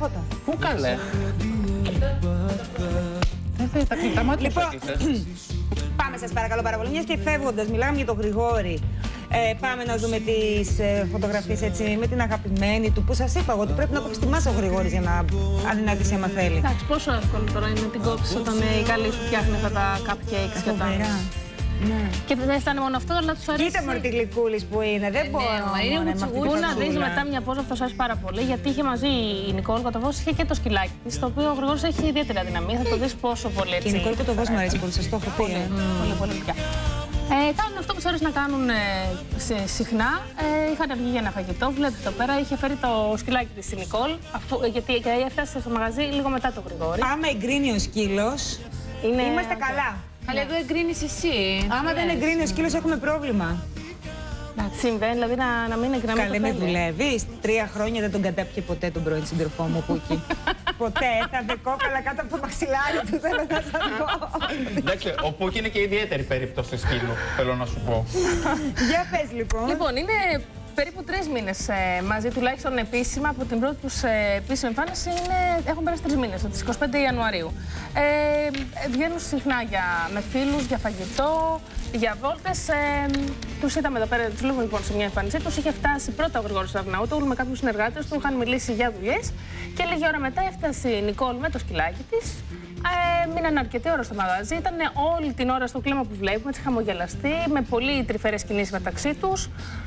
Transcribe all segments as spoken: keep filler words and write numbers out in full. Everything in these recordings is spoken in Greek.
φώτα. Πού καλέ. Τα μάτια σου έκλεισες. Πάμε σας παρακαλώ πάρα πολύ. Μιας και φεύγοντας, μιλάμε για τον Γρηγόρη. Ε, πάμε να δούμε τις ε, φωτογραφίες έτσι με την αγαπημένη του που σας είπα εγώ ότι πρέπει να κόψει τη μάσα ο Γρηγόρης για να αδυνατήσει άμα θέλει. Εντάξει, πόσο εύκολο τώρα είναι να την κόψεις όταν η καλή σου φτιάχνει αυτά τα cupcakes και τα. Ναι. Και δεν φτάνει μόνο αυτό, αλλά του αρέσει. Κοίτα μωρή τη γλυκούλης που είναι, δεν μπορώ. Πού να δεις μετά μια πόζα αυτό σου άρεσε πάρα πολύ, γιατί είχε μαζί η Νικόλ Κοτοβός, είχε και το σκυλάκι της, το οποίο ο Γρηγόρης έχει ιδιαίτερη αδυναμία. Θα το δεις πόσο πολύ έτσι. Και η Νικόλ Κοτοβός μου αρέσει πολύ, σας το έχω πει. Πολύ, πολύ, πολύ πια. Ε, κάνουν αυτό που τους αρέσει να κάνουν ε, συχνά. Ε, είχαν βγει για ένα φαγητό. Βλέπετε εδώ πέρα, είχε φέρει το σκυλάκι της η Νικόλ, αφού, γιατί έφτασε στο μαγαζί λίγο μετά το Γρηγόρη. Άμα εγκρίνει ο σκύλος, είναι... είμαστε καλά. Αλλά εδώ εγκρίνεις εσύ. Άμα δεν εγκρίνει ο σκύλος, έχουμε πρόβλημα. Συμβαίνει, δηλαδή να, να μην εγκρίνει. Καλέ, με δουλεύει. Τρία χρόνια δεν τον κατάπιε ποτέ τον πρώην σύντροφό μου, Πούκι. Ποτέ. Θα δεκόκαλα κάτω από το μαξιλάρι του, θέλω να σας πω. Εντάξει, ο Πούκι είναι και ιδιαίτερη περίπτωση σκύλου, θέλω να σου πω. Για πες λοιπόν. Λοιπόν, είναι περίπου τρεις μήνες ε, μαζί, τουλάχιστον επίσημα, από την πρώτη τους ε, επίσημη εμφάνιση είναι, έχουν περάσει τρεις μήνες, τις εικοστή πέμπτη Ιανουαρίου. Ε, βγαίνουν συχνά για, με φίλους, για φαγητό, για βόλτες. Ε, τους είδαμε εδώ πέρα, τους βλέπουμε λοιπόν σε μια εμφάνισή τους. Είχε φτάσει πρώτα ο Γρηγόρης Αρναούτογλου με κάποιους συνεργάτες του, είχαν μιλήσει για δουλειές και λίγη ώρα μετά έφτασε η Νικόλ με το σκυλάκι της. Ε, μείναν αρκετή ώρα στο μαγαζί, ήταν όλη την ώρα στο κλίμα που βλέπουμε, έτσι χαμογελαστοί, με πολύ τρυφερές κινήσεις μεταξύ τους.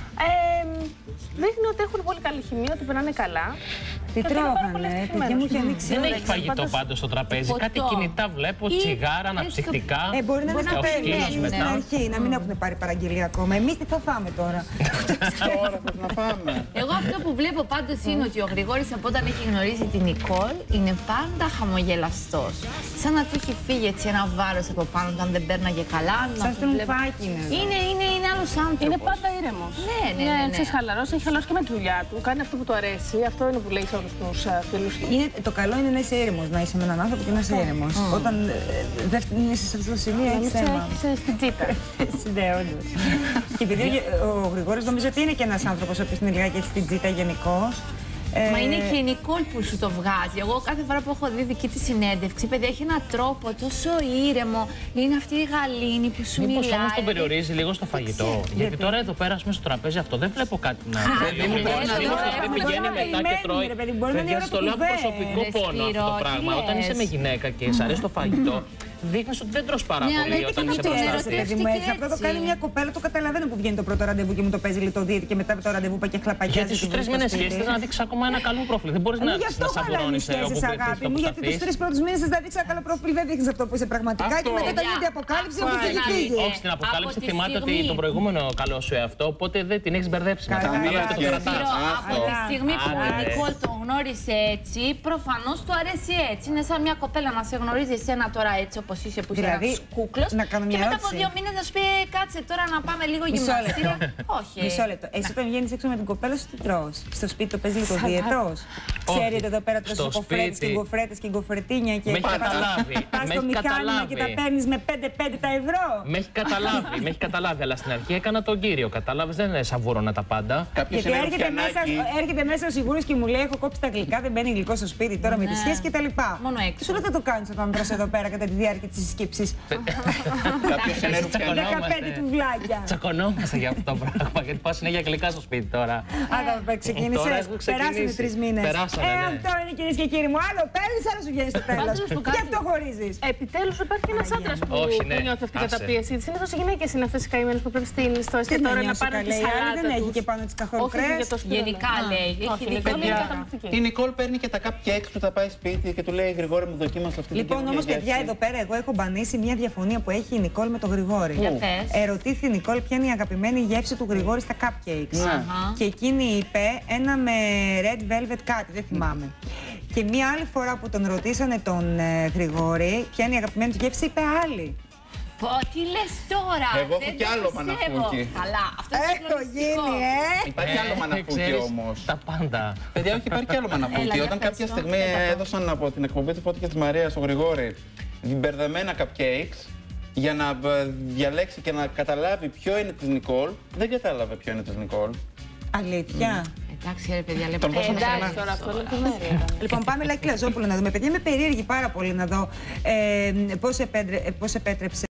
Ε, δείχνει ότι έχουν πολύ καλή χημεία, ότι περνάνε καλά. Τι τρώγανε, παιδιά μου είχε ανοίξει. Δεν έχει φαγητό πάντως στο τραπέζι. Κάτι κινητά βλέπω, τσιγάρα, αναψυκτικά. Ε, μπορεί να είναι σκύλος στην αρχή, να μην έχουν πάρει παραγγελία ακόμα. Εμείς τι θα φάμε τώρα. Τώρα θα να φάμε. Εγώ αυτό που βλέπω πάντως είναι ότι ο Γρηγόρης από όταν έχει γνωρίσει την Νικόλ είναι πάντα χαμογελαστός. Σαν να του έχει φύγει έτσι ένα βάρος από πάνω όταν δεν πέρναγε καλά. Σαν στον φάκι είναι. Είναι, είναι άλλος άνθρωπος. Είναι πάντα ήρεμος. Ναι, ναι, ναι. ναι, ναι. Χαλαρός, έχει χαλαρώσει και με τη δουλειά του. Κάνει αυτό που του αρέσει. Αυτό είναι που λέει σε όλους τους uh, φίλους του. Το καλό είναι να είσαι ήρεμος, να είσαι με έναν άνθρωπο και να είσαι ήρεμος. Mm. Όταν ε, δεν είσαι σε αυτό το σημείο, έχεις θέμα. Έχεις στην τσίτα. Ναι, όντως. Και επειδή ο Γρηγόρης νομίζω ότι είναι και ένας άνθρωπος ο οποίος είναι λιγάκι στην τσίτα γενικώς. Μα είναι και η Νικόλ που σου το βγάζει. Εγώ κάθε φορά που έχω δει δική τη συνέντευξη, παιδιά, έχει έναν τρόπο τόσο ήρεμο. Είναι αυτή η γαλήνη που σου μιλάει. Μήπως όμως τον περιορίζει λίγο στο φαγητό. Γιατί τώρα εδώ πέρα, στο τραπέζι αυτό δεν βλέπω κάτι να πει. Πηγαίνει μετά και τρώει. Παιδιά, στο λέω από προσωπικό πόνο αυτό το πράγμα. Όταν είσαι με γυναίκα και σ' αρέσει το φαγητό, δείχνεις ότι δεν τρως πάρα πολύ όταν είσαι μπροστά σου. Αυτό το κάνει μια κοπέλα, το καταλαβαίνω που βγαίνει το πρώτο ραντεβού και μου το παίζει λιτοδίαιτη και μετά από το ραντεβού πάει και χλαπακιάζει. Γιατί στους τρεις μήνες σχέση θες να δείξεις ακόμα ένα καλό προφίλ. Δεν μπορείς να σαβουρώνεις όπου βρεθείς το που γιατί τους τρεις πρώτους μήνες θες να δείξεις ένα καλό προφίλ, δεν δείχνεις αυτό που είσαι πραγματικά και μετά όταν γίνεται η αποκάλυψη όπως έχει φύγει. Όχι, στην αποκάλυψη θυμάται ότι τον προηγούμενο καλό σου εαυτό, οπότε δεν την έχεις μπερδέψει. Από τη στιγμή που η Νικόλ τον γνώρισε έτσι, προφανώς του αρέσει έτσι. Είναι σαν μια κοπέλα να σε γνωρίζει εσένα τώρα έτσι όπως είσαι που είσαι κούκλος. Και μετά από δύο μήνες να σου πει κάτσε τώρα να πάμε λίγο γυμναστήρια. Όχι. Μισό λεπτό. Εσύ όταν βγαίνεις έξω με την κοπέλα σου τι τρως? Στο σπίτι το παίζει λίγο διαιτός? Ξέρετε εδώ πέρα τρως κοφρέτες και γκοφρέτες και γκοφρετίνια και πας στο μηχάνημα και τα παίρνεις με πέντε πέντε τα ευρώ. Με έχει καταλάβει, με έχει καταλάβει, αλλά στην αρχή έκανα τον κύριο. Κατάλαβες, δεν σαβούρωνα τα πάντα. Γιατί έρχεται μέσα ο Σιγούρης και μου λέει: έχω κόψει τα γλυκά, δεν μπαίνει γλυκό στο σπίτι τώρα με τη σχέση κτλ. Μόνο έξω. Σου δεν θα το κάνεις όταν τρως εδώ πέρα κατά τη διάρκεια της συσκέψης. Κάποιος είναι δεκαπέντε του βλάκια. Τσακωνόμαστε για αυτό το πράγμα, γιατί πάω συνέχεια γλυκά στο σπίτι τώρα. Άρα ξεκίνησες, περάσανε τρεις μήνες. Περάσανε, Ε, αυτό είναι κυρίες και κύριοι μου. Άλλο παίρνεις, άλλο σου βγαίνει στο τέλος. Και αυτό χωρίζεις. Επιτέλους υπάρχει ένας άντρας που νιώθει αυτή την καταπίεση. Συνήθως οι γυναίκες είναι αυτές οι καημένες που πρέπει στο εστιατόριο να πάρουν τη σαλάτα τους. Δεν έχει και πάνω της καθόλου κρέας. Γενικά λέει. Η Νικόλ παίρνει και τα cupcakes που θα πάει σπίτι και του λέει Γρηγόρη μου δοκίμασε αυτή την Λοιπόν, όμως παιδιά, εδώ πέρα εγώ έχω μπανίσει μια διαφωνία που έχει η Νικόλ με τον Γρηγόρη. Ερωτήθη η Νικόλ ποια είναι η αγαπημένη γεύση του Γρηγόρη στα cupcakes. Και εκείνη είπε ένα με red velvet κάτι, δεν θυμάμαι. Και μια άλλη φορά που τον ρωτήσανε τον ε, Γρηγόρη ποια είναι η αγαπημένη του γεύση, είπε άλλη. Πω, τι λες τώρα! Εγώ έχω κι άλλο μαναφούκι. Καλά, αυτό Έχω γίνει, ε! Υπάρχει άλλο μαναφούκι όμως. Τα πάντα. Παιδιά, όχι, υπάρχει κι άλλο μαναφούκι. Όταν κάποια στιγμή έδωσαν από την εκπομπή του Φώτη και της Μαρίας ο Γρηγόρη μπερδεμένα cupcakes για να διαλέξει και να καταλάβει ποιο είναι της Νικόλ, δεν κατάλαβε ποιο είναι της Νικόλ. Αλήθεια. Εντάξει, ρε παιδιά, λεπτό. Εντάξει, τώρα αυτό λεπτομέρεια. Λοιπόν, πάμε Λάκη Λαζόπουλο να δούμε. Παιδιά, είμαι περίεργη πάρα πολύ να δω πώς επέτρεψε.